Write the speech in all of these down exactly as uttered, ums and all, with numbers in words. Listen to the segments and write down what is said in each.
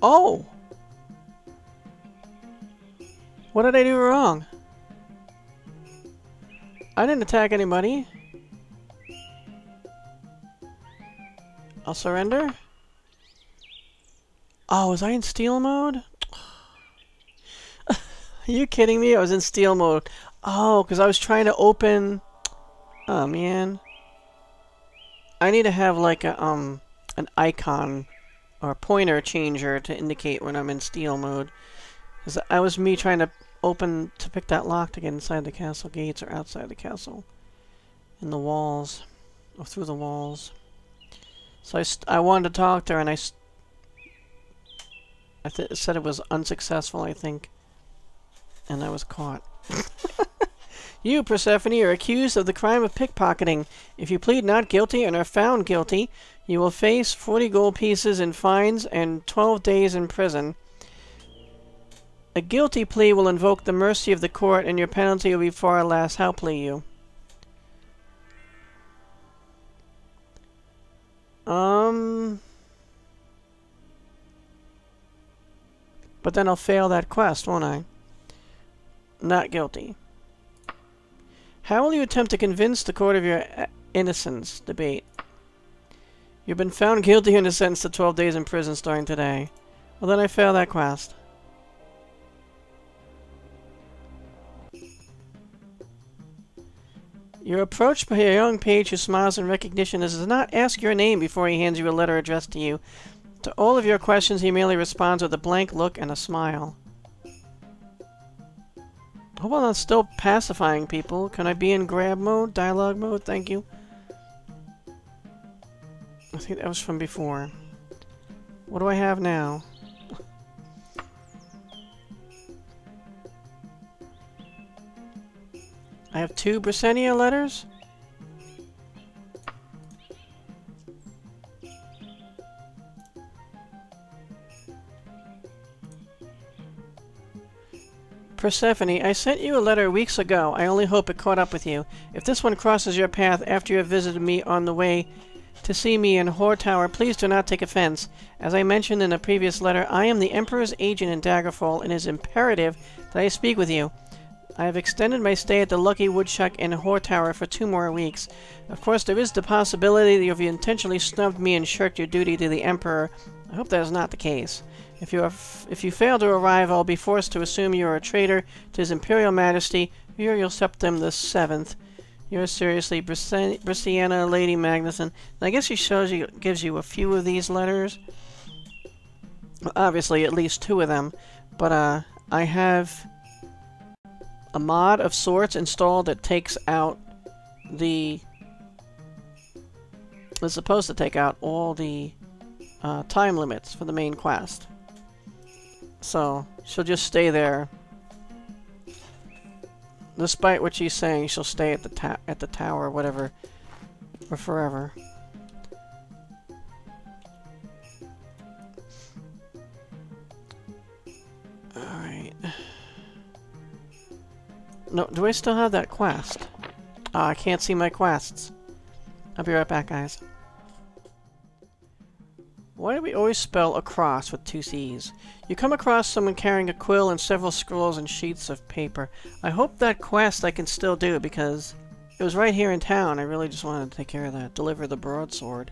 Oh! What did I do wrong? I didn't attack anybody. I'll surrender. Oh, was I in steal mode? Are you kidding me? I was in steal mode. Oh, because I was trying to open... Oh, man. I need to have like a, um, an icon or a pointer changer to indicate when I'm in steal mode. Because I was me trying to open, to pick that lock to get inside the castle gates or outside the castle. In the walls. Or through the walls. So I, st I wanted to talk to her and I, st I th said it was unsuccessful, I think. And I was caught. You, Persephone, are accused of the crime of pickpocketing. If you plead not guilty and are found guilty, you will face forty gold pieces in fines and twelve days in prison. A guilty plea will invoke the mercy of the court, and your penalty will be far less. How plea you? Um... But then I'll fail that quest, won't I? Not guilty. How will you attempt to convince the court of your innocence? Debate. You've been found guilty and sentenced to twelve days in prison starting today. Well, then I fail that quest. You're approached by a young page who smiles in recognition and does not ask your name before he hands you a letter addressed to you. To all of your questions, he merely responds with a blank look and a smile. Hope I'm not still pacifying people. Can I be in grab mode? Dialogue mode? Thank you. I think that was from before. What do I have now? I have two Bressenia letters? Persephone, I sent you a letter weeks ago. I only hope it caught up with you. If this one crosses your path after you have visited me on the way to see me in Whore Tower, please do not take offense. As I mentioned in a previous letter, I am the Emperor's agent in Daggerfall, and it is imperative that I speak with you. I have extended my stay at the Lucky Woodchuck in Whore Tower for two more weeks. Of course, there is the possibility that you have intentionally snubbed me and shirked your duty to the Emperor. I hope that is not the case. If you, are f if you fail to arrive, I'll be forced to assume you are a traitor to His Imperial Majesty, Uriel Septim the Seventh. Yours seriously, Brissiana Lady Magnuson. And I guess she shows you, gives you a few of these letters. Well, obviously, at least two of them. But uh, I have a mod of sorts installed that takes out the. It's supposed to take out all the uh, time limits for the main quest. So, she'll just stay there. Despite what she's saying, she'll stay at the ta at the tower or whatever. For forever. Alright. No, do I still have that quest? Oh, I can't see my quests. I'll be right back, guys. Why do we always spell across with two C's? You come across someone carrying a quill and several scrolls and sheets of paper. I hope that quest I can still do because it was right here in town. I really just wanted to take care of that. Deliver the broadsword.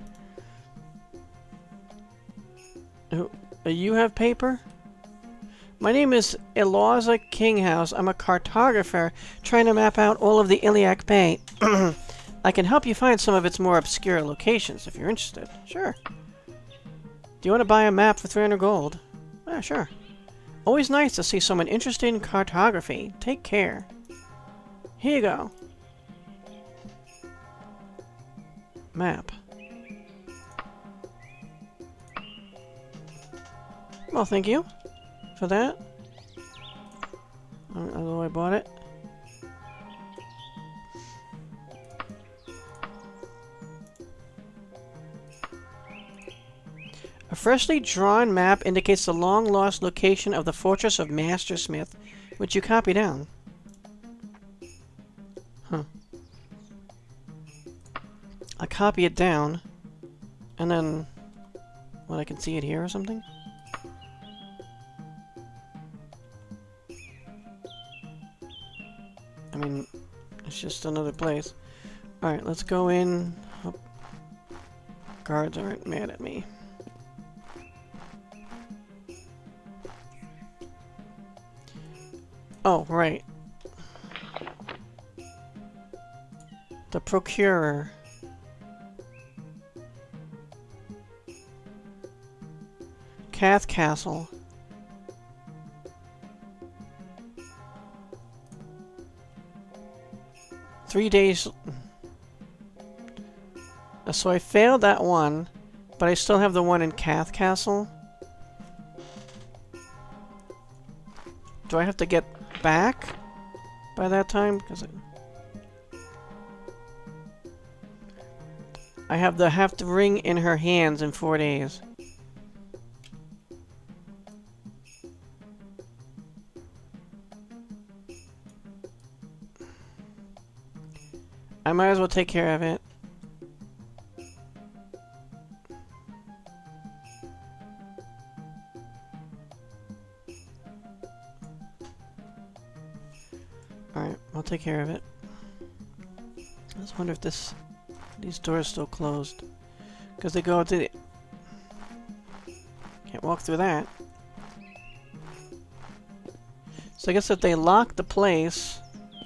Oh, you have paper? My name is Eliza Kinghouse. I'm a cartographer trying to map out all of the Iliac Bay. I can help you find some of its more obscure locations if you're interested. Sure. Do you want to buy a map for three hundred gold? Yeah, sure. Always nice to see someone interested in cartography. Take care. Here you go. Map. Well, thank you for that. Although I bought it. A freshly drawn map indicates the long-lost location of the Fortress of Mastersmith, which you copy down. Huh. I copy it down, and then... Well, I can see it here or something? I mean, it's just another place. Alright, let's go in. Hope guards aren't mad at me. Oh, right. The Procurer. Cath Castle. Three days... So I failed that one, but I still have the one in Cath Castle. Do I have to get back by that time? Because it... I have the have the ring in her hands in four days. I might as well take care of it. Alright, I'll take care of it. I just wonder if this... these doors still closed. Because they go to the... Can't walk through that. So I guess if they lock the place...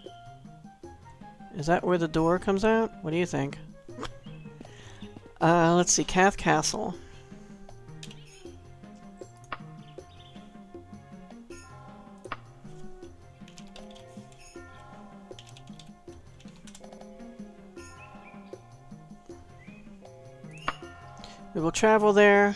Is that where the door comes out? What do you think? Uh, let's see. Cath Castle. We will travel there.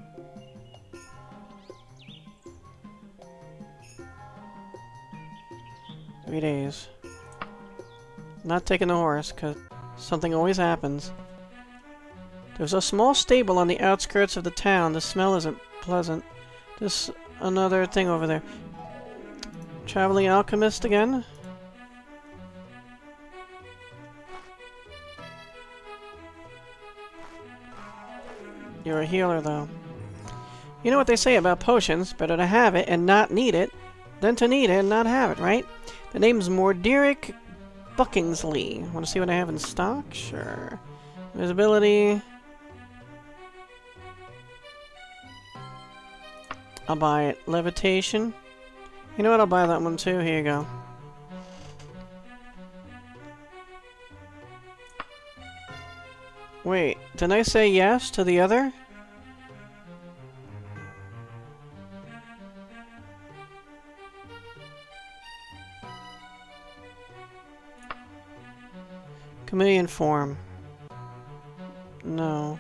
Three days. Not taking the horse, because something always happens. There's a small stable on the outskirts of the town. The smell isn't pleasant. There's another thing over there. Traveling alchemist again? You're a healer, though. You know what they say about potions? Better to have it and not need it than to need it and not have it, right? The name's Morderic Buckingsley. Want to see what I have in stock? Sure. Visibility. I'll buy it. Levitation. You know what? I'll buy that one too. Here you go. Wait, didn't I say yes to the other? Chameleon form. No.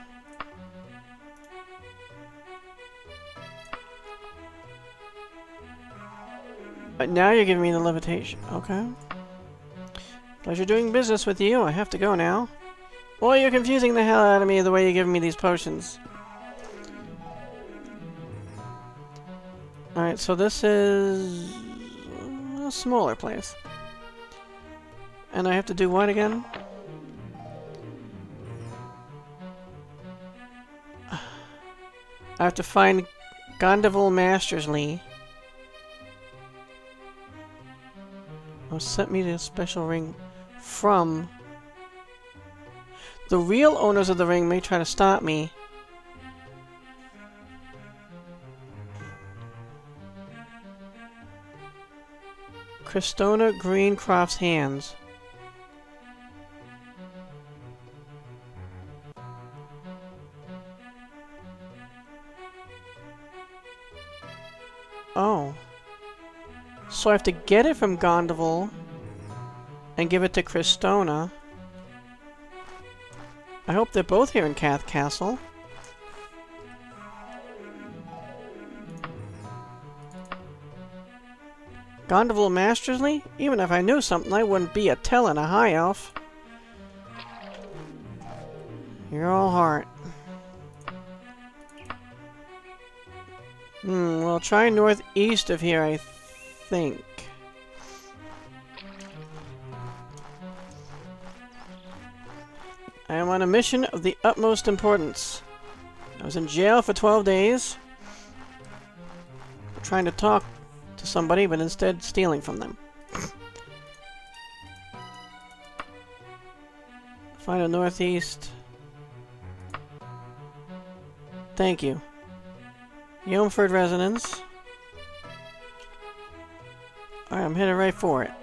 But now you're giving me the levitation. Okay. Pleasure doing business with you. I have to go now. Boy, you're confusing the hell out of me the way you're giving me these potions. Alright, so this is a smaller place. And I have to do what again? I have to find Gondyval Mastersley. Oh, sent me the special ring from... The real owners of the ring may try to stop me. Cristona Greencroft's hands. Oh. So I have to get it from Gondyval and give it to Cristona. I hope they're both here in Cath Castle. Gondyval Mastersley? Even if I knew something, I wouldn't be a tellin' a high elf. You're all heart. Hmm, well, try northeast of here, I think. I am on a mission of the utmost importance. I was in jail for twelve days. Trying to talk to somebody, but instead stealing from them. Find a northeast. Thank you. Yomford residence. Alright, I'm headed right for it.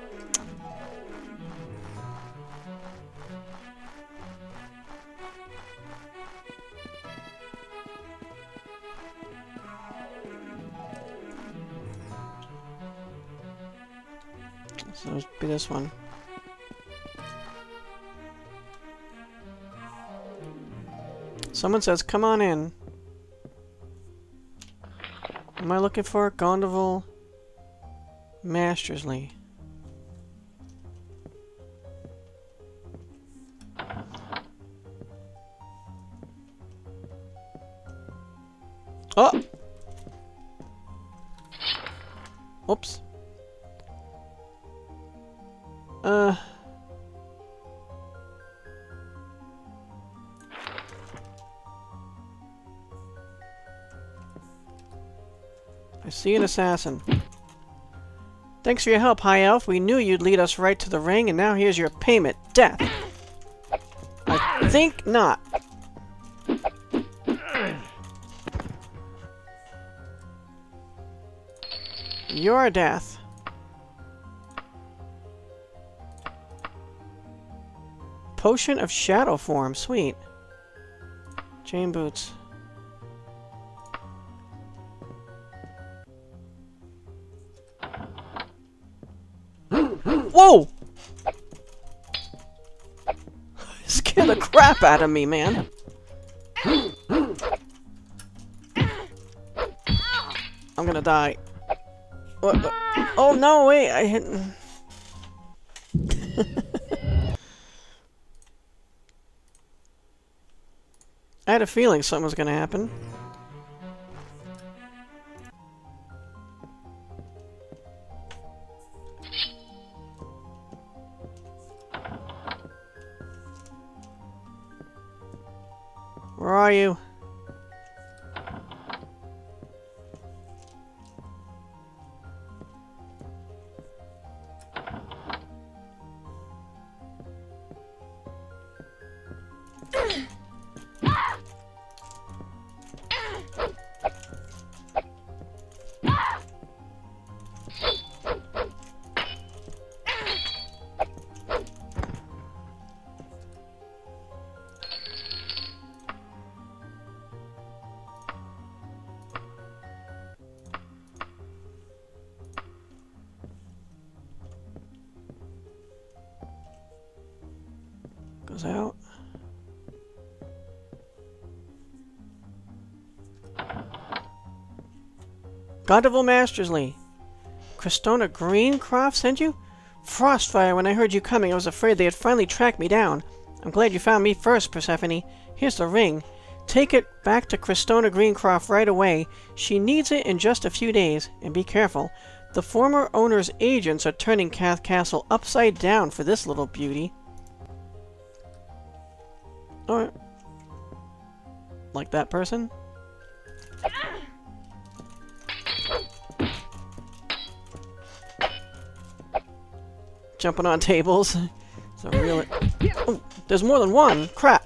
So it'll be this one. Someone says, come on in. Am I looking for Gondyval Mastersley? Oh! Oops. Uh... I see an assassin. Thanks for your help, High Elf. We knew you'd lead us right to the ring, and now here's your payment. Death. I think not. Your death. Potion of Shadow Form. Sweet. Chain boots. Whoa! Scared the crap out of me, man. I'm gonna die. What, what? Oh no, wait, I hit... I had a feeling something was gonna happen. Where are you? Goes out. Gondyval Mastersley. Cristona Greencroft sent you? Frostfire, when I heard you coming, I was afraid they had finally tracked me down. I'm glad you found me first, Persephone. Here's the ring. Take it back to Cristona Greencroft right away. She needs it in just a few days. And be careful. The former owner's agents are turning Cath Castle upside down for this little beauty. Alright. Like that person? Jumping on tables. It's a real... Oh, there's more than one! Crap!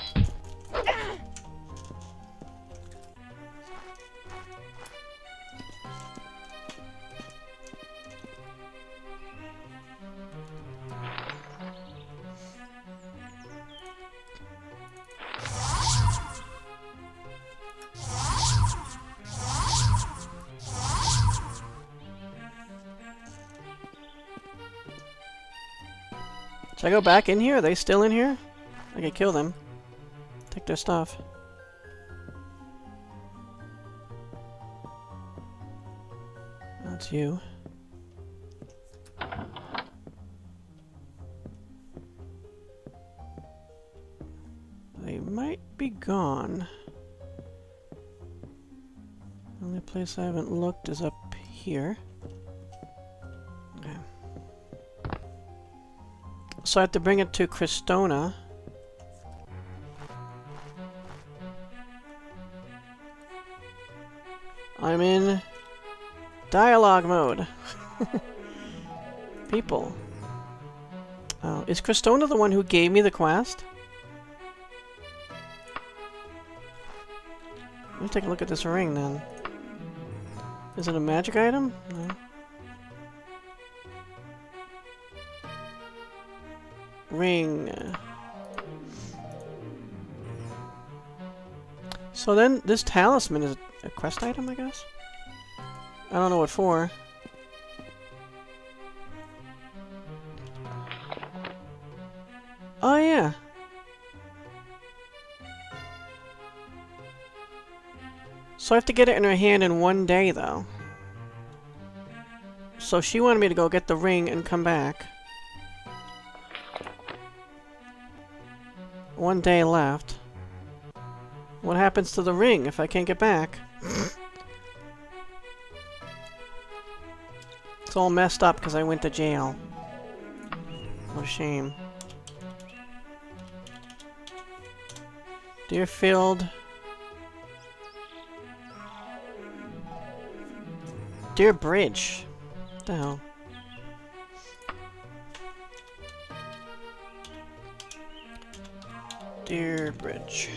Should I go back in here? Are they still in here? I could kill them. Take their stuff. That's you. They might be gone. The only place I haven't looked is up here. Okay. So I have to bring it to Cristona. I'm in dialogue mode. People. Oh, is Cristona the one who gave me the quest? Let me take a look at this ring then. Is it a magic item? No. Ring. So then this talisman is a quest item, I guess? I don't know what for. Oh yeah. So I have to get it in her hand in one day, though. So she wanted me to go get the ring and come back. One day left. What happens to the ring if I can't get back? It's all messed up because I went to jail. What a shame. Deerfield. Deerbridge. What the hell? Deerbridge.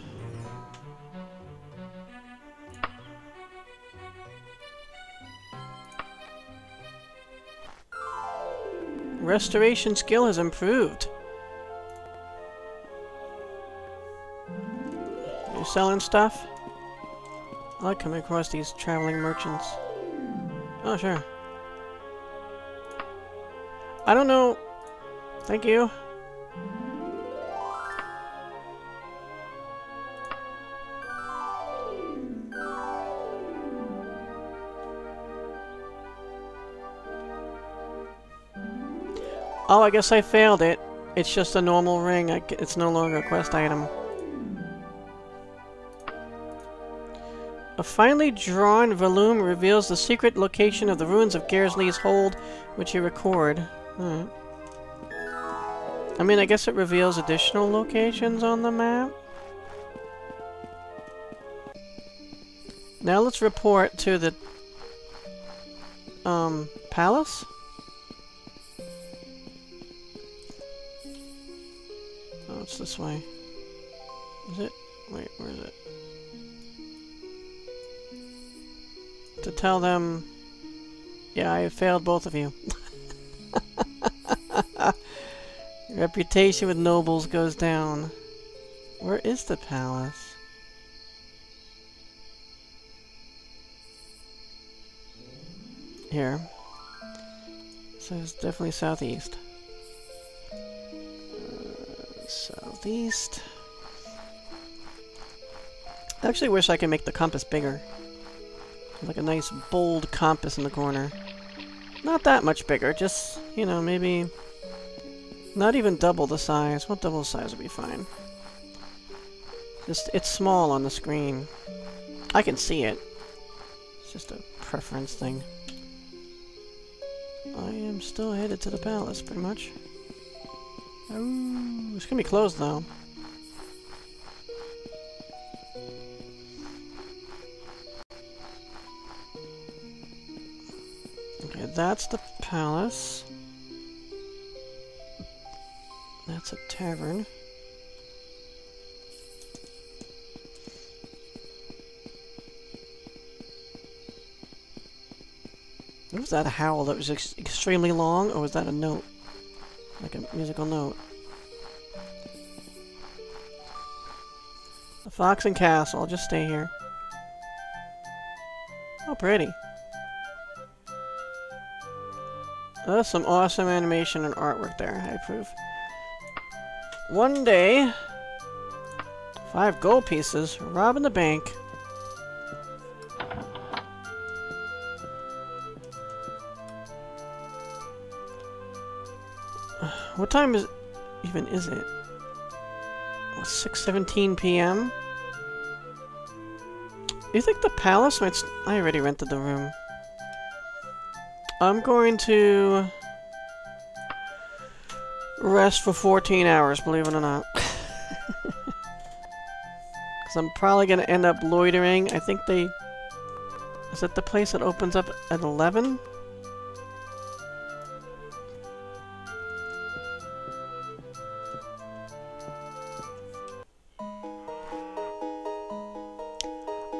Restoration skill has improved. You selling stuff? I like coming across these traveling merchants. Oh, sure. I don't know. Thank you. Oh, I guess I failed it. It's just a normal ring. I, it's no longer a quest item. A finely drawn volume reveals the secret location of the ruins of Gersley's Hold, which you record. Alright. I mean, I guess it reveals additional locations on the map. Now let's report to the um palace. Oh, it's this way. Is it? Wait, where is it? To tell them, yeah, I failed both of you. Reputation with nobles goes down. Where is the palace? Here. So it's definitely southeast. Uh, southeast. I actually wish I could make the compass bigger. Like a nice bold compass in the corner. Not that much bigger, just, you know, maybe not even double the size. Well, double the size would be fine. Just, it's small on the screen. I can see it. It's just a preference thing. I am still headed to the palace, pretty much. Oh, it's gonna be closed, though. Okay, that's the palace. That's a tavern. Was that a howl that was ex extremely long, or was that a note? Like a musical note? The Fox and Castle, I'll just stay here. Oh, pretty. Oh, that's some awesome animation and artwork there, I approve. One day, five gold pieces, robbing the bank. What time is even is it? Oh, six seventeen p m You think the palace might... St I already rented the room. I'm going to rest for fourteen hours, believe it or not. Because I'm probably going to end up loitering. I think they... Is that the place that opens up at eleven?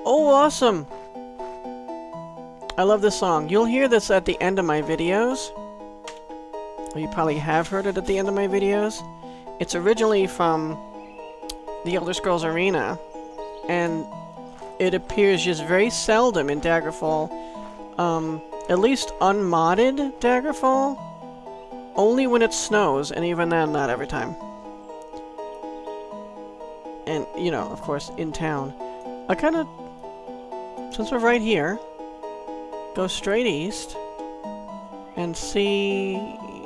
Oh, awesome! I love this song. You'll hear this at the end of my videos. Or you probably have heard it at the end of my videos. It's originally from the Elder Scrolls Arena. And it appears just very seldom in Daggerfall. Um, at least unmodded Daggerfall. Only when it snows, and even then, not every time. And, you know, of course, in town. I kind of... Since we're right here, go straight east and see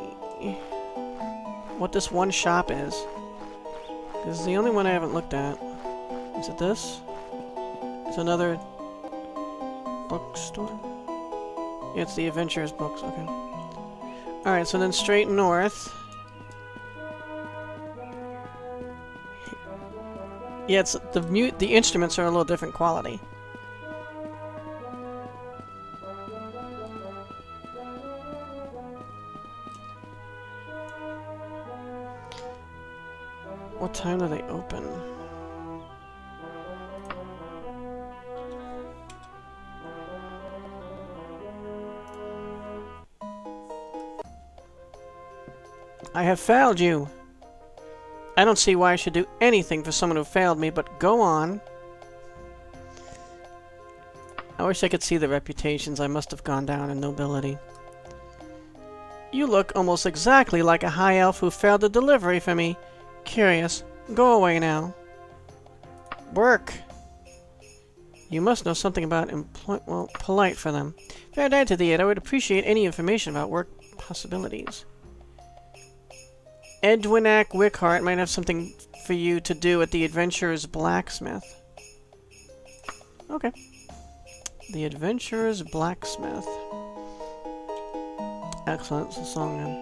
what this one shop is. This is the only one I haven't looked at. Is it this? It's another bookstore? Yeah, it's the Adventurers books, okay. Alright, so then straight north. Yeah, it's the mute the instruments are a little different quality. What time do they open? I have failed you. I don't see why I should do anything for someone who failed me, but go on. I wish I could see the reputations. I must have gone down in nobility. You look almost exactly like a high elf who failed the delivery for me. Curious. Go away now. Work. You must know something about employ- well, polite for them. If I had added to the aid, I would appreciate any information about work possibilities. Edwinac Wickhart might have something for you to do at the Adventurer's Blacksmith. Okay. The Adventurer's Blacksmith. Excellent. It's a song then.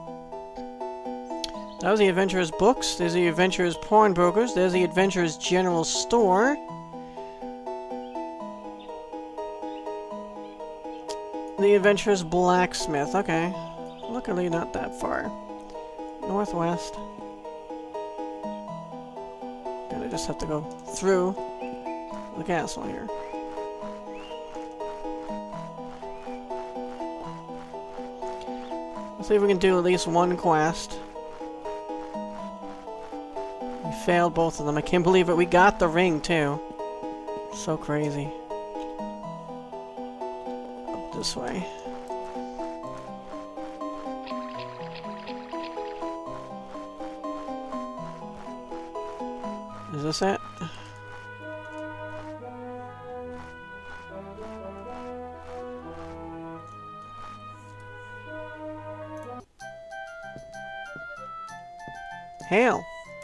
That was the Adventurer's Books. There's the Adventurer's Pawnbrokers. There's the Adventurer's General Store. The Adventurer's Blacksmith. Okay. Luckily not that far. Northwest. And I just have to go through the castle here. Let's see if we can do at least one quest. We failed both of them. I can't believe it. We got the ring, too. So crazy. Up this way. Is this it? Hail!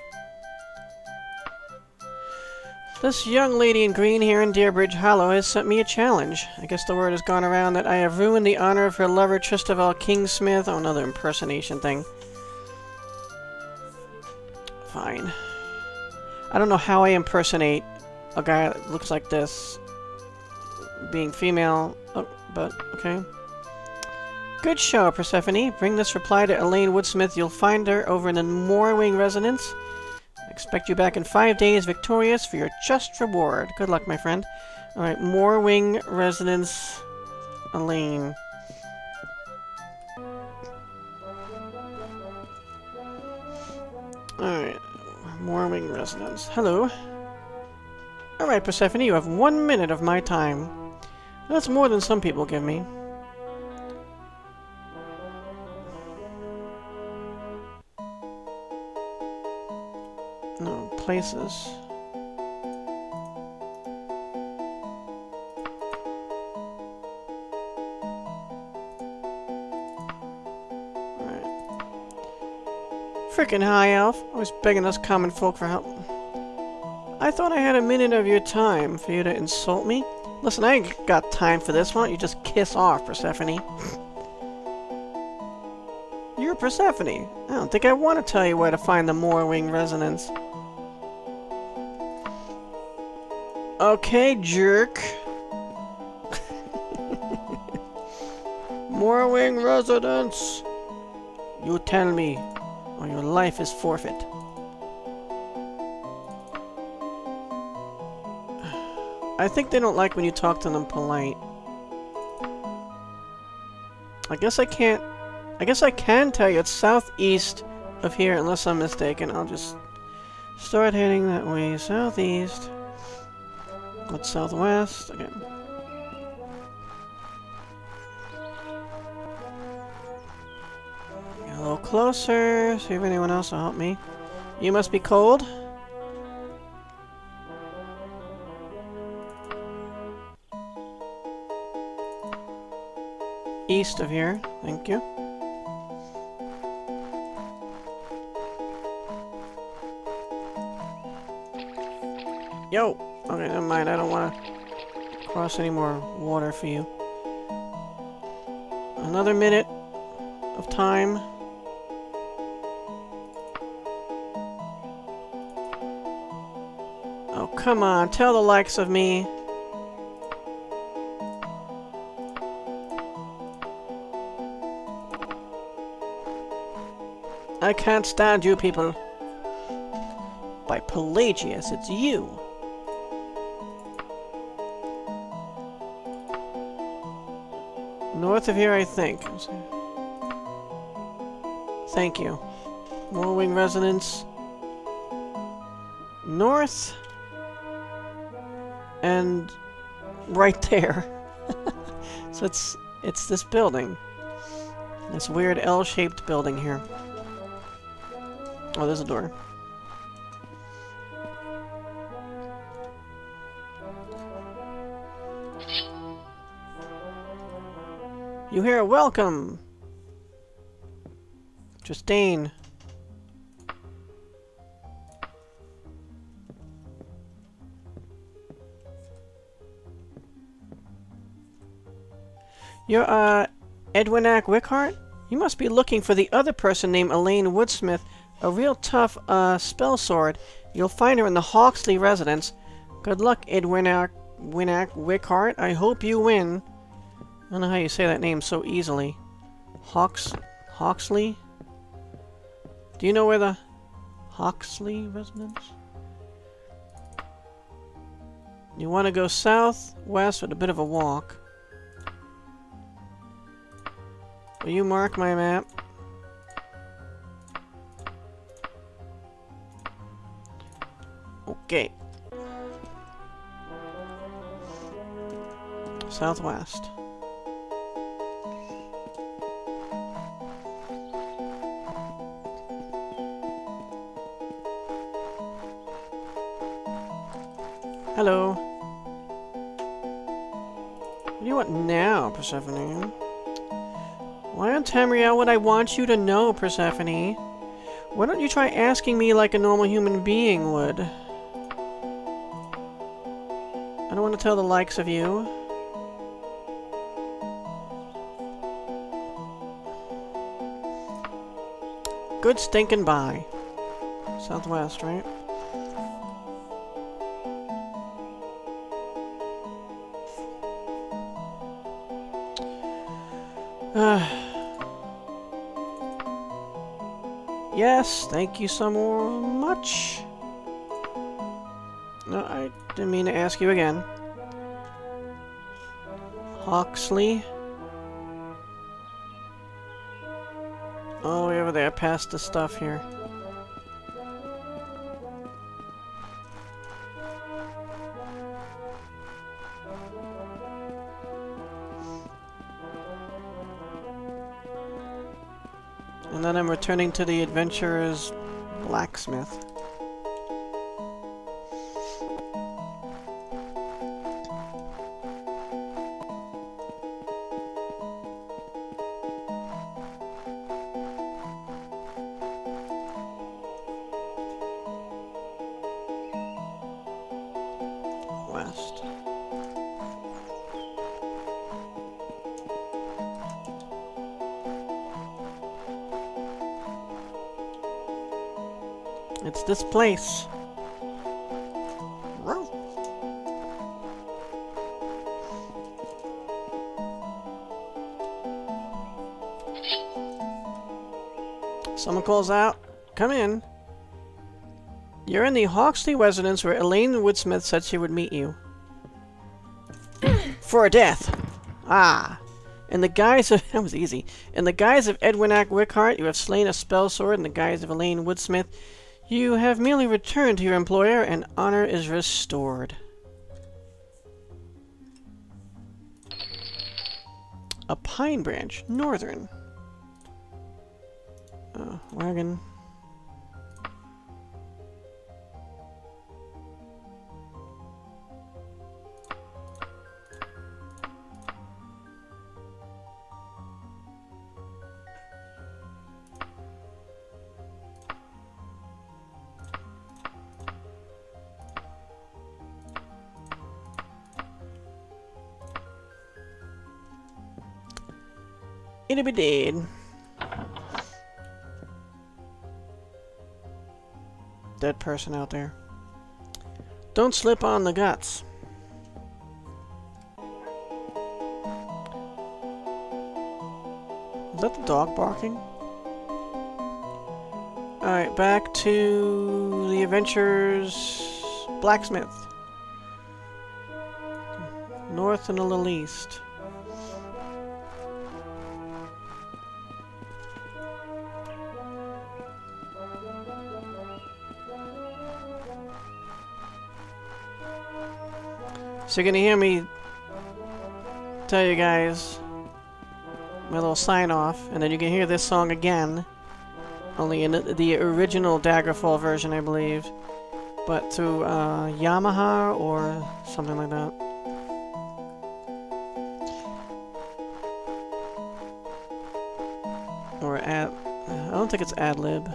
This young lady in green here in Deerbridge Hollow has sent me a challenge. I guess the word has gone around that I have ruined the honor of her lover Tristavel Kingsmith. Oh, another impersonation thing. Fine. I don't know how I impersonate a guy that looks like this, being female, oh, but okay. Good show, Persephone. Bring this reply to Elaine Woodsmith. You'll find her over in the Moorwing residence. I expect you back in five days, victorious for your just reward. Good luck, my friend. Alright, Moorwing residence, Elaine. Alright. Moorwing residence. Hello. Alright, Persephone, you have one minute of my time. That's more than some people give me. No, places. Frickin' high elf, always begging us common folk for help. I thought I had a minute of your time for you to insult me. Listen, I ain't got time for this. Why don't you just kiss off, Persephone? You're Persephone. I don't think I want to tell you where to find the Moorwing residence. Okay, jerk. Moorwing residence. You tell me, or your life is forfeit. I think they don't like when you talk to them polite. I guess I can't... I guess I can tell you it's southeast of here, unless I'm mistaken. I'll just start heading that way. Southeast. What's southwest? Okay. Get a little closer. See if anyone else will help me. You must be cold. East of here. Thank you. Yo! Okay, never mind. I don't want to cross any more water for you. Another minute of time. Oh, come on. Tell the likes of me. I can't stand you people. By Pelagius, it's you. North of here, I think. Thank you. Morwing Resonance. North. And right there. So it's it's this building. This weird L-shaped building here. Oh, there's a door. You hear a welcome! Justine. You're, uh, Edwinac Wickhart? You must be looking for the other person named Elaine Woodsmith, a real tough, uh, spell sword. You'll find her in the Hawksley residence. Good luck, Edwinac Winac Wickhart. I hope you win. I don't know how you say that name so easily. Hawks... Hawksley? Do you know where the Hawksley residence? You want to go south, west with a bit of a walk. Will you mark my map? Okay. Southwest. Hello. What do you want now, Persephone? Why on Tamriel would I want you to know, Persephone? Why don't you try asking me like a normal human being would? I don't want to tell the likes of you. Good stinking bye. Southwest, right? Uh, yes, thank you so much. No, I didn't mean to ask you again. Hawksley. Oh, way over there, past the stuff here. And then I'm returning to the adventurer's blacksmith. West. It's this place. Whoa. Someone calls out, "Come in." You're in the Hawksley residence where Elaine Woodsmith said she would meet you. for a death! Ah! In the guise of... that was easy. In the guise of Edwinac Wickhart, you have slain a spell sword. In the guise of Elaine Woodsmith, you have merely returned to your employer, and honor is restored. A pine branch. Northern. Uh, wagon. It'll be dead. Dead person out there. Don't slip on the guts. Is that the dog barking? Alright, back to the adventures. Blacksmith. North and a little east. So you're gonna hear me tell you guys my little sign off, and then you can hear this song again, only in the original Daggerfall version, I believe, but through uh, Yamaha or something like that. Or ad... I don't think it's ad-lib.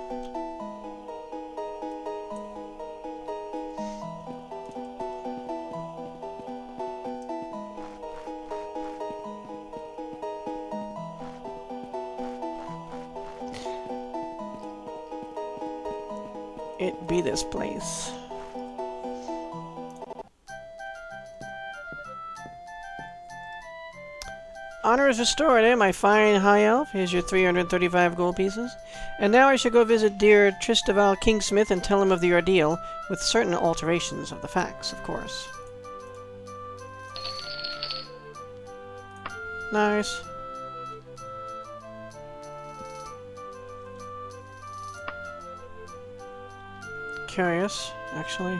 It be this place. Honor is restored, eh, my fine high elf? Here's your three hundred thirty-five gold pieces. And now I should go visit dear Tristaval Kingsmith and tell him of the ordeal, with certain alterations of the facts, of course. Nice. Curious, actually.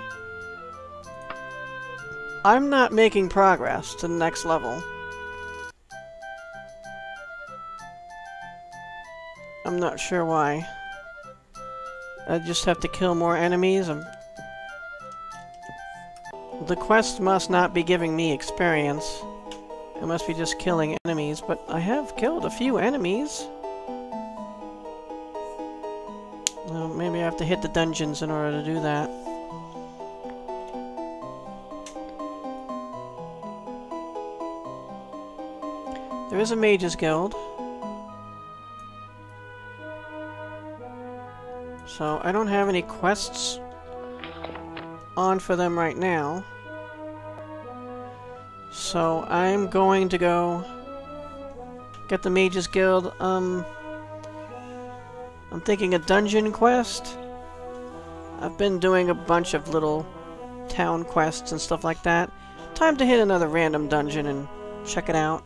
I'm not making progress to the next level. I'm not sure why. I just have to kill more enemies. I'm... The quest must not be giving me experience. It must be just killing enemies, but I have killed a few enemies. Well, maybe I have to hit the dungeons in order to do that. There is a Mage's Guild. So, I don't have any quests on for them right now. So, I'm going to go get the Mage's Guild. Um... I'm thinking a dungeon quest. I've been doing a bunch of little town quests and stuff like that. Time to hit another random dungeon and check it out.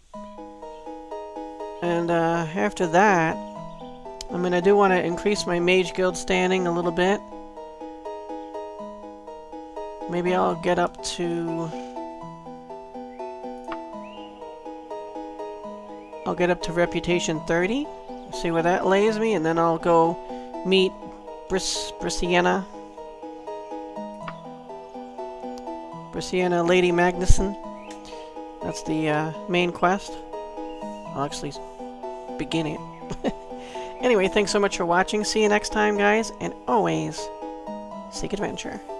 And uh, after that, I mean, I do want to increase my Mage Guild standing a little bit. Maybe I'll get up to... I'll get up to Reputation thirty. See where that lays me, and then I'll go meet Bris Brissiana. Brissiana Lady Magnuson. That's the uh, main quest. I'll actually begin it. Anyway, thanks so much for watching. See you next time, guys, and always seek adventure.